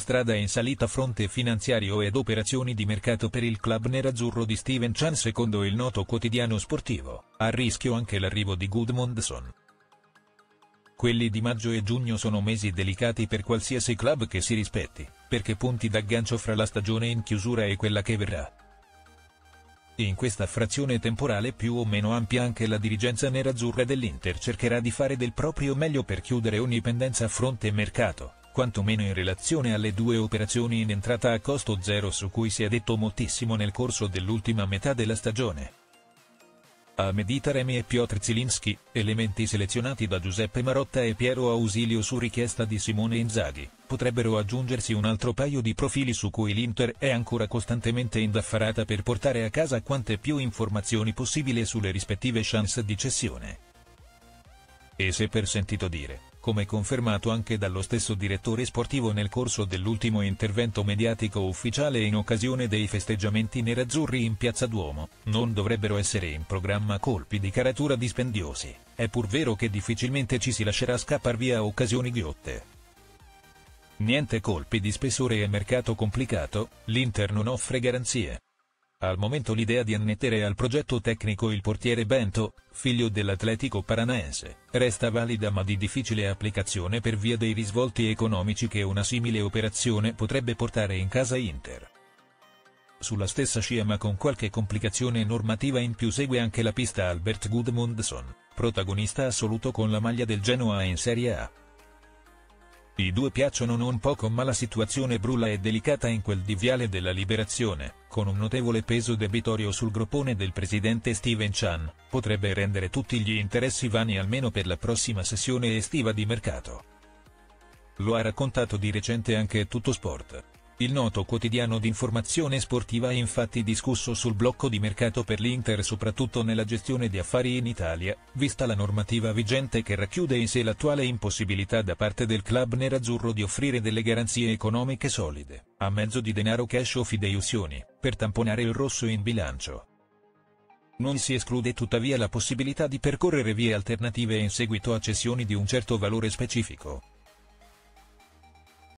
strada in salita fronte finanziario ed operazioni di mercato per il club nerazzurro di Steven Chan. Secondo il noto quotidiano sportivo, a rischio anche l'arrivo di Gudmundsson. Quelli di maggio e giugno sono mesi delicati per qualsiasi club che si rispetti, perché punti d'aggancio fra la stagione in chiusura e quella che verrà. In questa frazione temporale più o meno ampia anche la dirigenza nerazzurra dell'Inter cercherà di fare del proprio meglio per chiudere ogni pendenza a fronte mercato, quantomeno in relazione alle due operazioni in entrata a costo zero su cui si è detto moltissimo nel corso dell'ultima metà della stagione. Ahmedí Taremi e Piotr Zielinski, elementi selezionati da Giuseppe Marotta e Piero Ausilio su richiesta di Simone Inzaghi, potrebbero aggiungersi un altro paio di profili su cui l'Inter è ancora costantemente indaffarata per portare a casa quante più informazioni possibile sulle rispettive chance di cessione. E se per sentito dire, come confermato anche dallo stesso direttore sportivo nel corso dell'ultimo intervento mediatico ufficiale in occasione dei festeggiamenti nerazzurri in Piazza Duomo, non dovrebbero essere in programma colpi di caratura dispendiosi, è pur vero che difficilmente ci si lascerà scappar via occasioni ghiotte. Niente colpi di spessore e mercato complicato, l'Inter non offre garanzie. Al momento l'idea di annettere al progetto tecnico il portiere Bento, figlio dell'Atletico Paranaense, resta valida ma di difficile applicazione per via dei risvolti economici che una simile operazione potrebbe portare in casa Inter. Sulla stessa scia ma con qualche complicazione normativa in più segue anche la pista Albert Gudmundsson, protagonista assoluto con la maglia del Genoa in Serie A. I due piacciono non poco ma la situazione brulla e delicata in quel di Viale della Liberazione, con un notevole peso debitorio sul groppone del presidente Steven Chan, potrebbe rendere tutti gli interessi vani almeno per la prossima sessione estiva di mercato. Lo ha raccontato di recente anche Tuttosport. Il noto quotidiano d'informazione sportiva ha infatti discusso sul blocco di mercato per l'Inter soprattutto nella gestione di affari in Italia, vista la normativa vigente che racchiude in sé l'attuale impossibilità da parte del club nerazzurro di offrire delle garanzie economiche solide, a mezzo di denaro cash o fideiussioni, per tamponare il rosso in bilancio. Non si esclude tuttavia la possibilità di percorrere vie alternative in seguito a cessioni di un certo valore specifico.